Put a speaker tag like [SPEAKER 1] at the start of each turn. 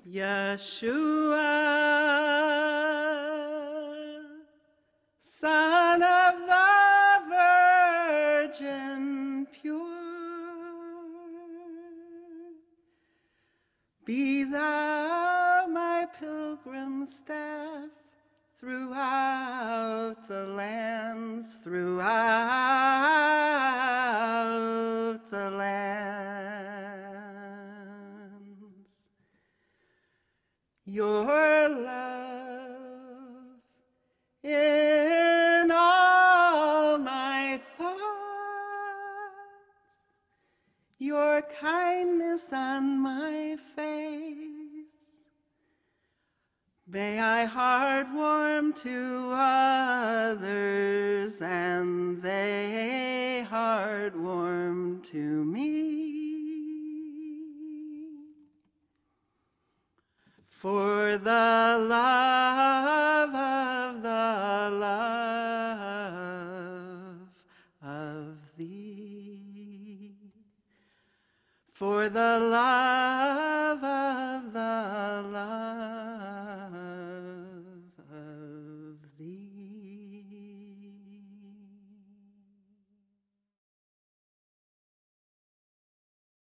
[SPEAKER 1] Yeshua, Son of the Virgin pure, be thou my pilgrim staff throughout the lands, throughout the lands. Your love in all my thoughts, your kindness on my face. May I heart warm to others, and they heart warm to me. For the love of thee. For the love of the love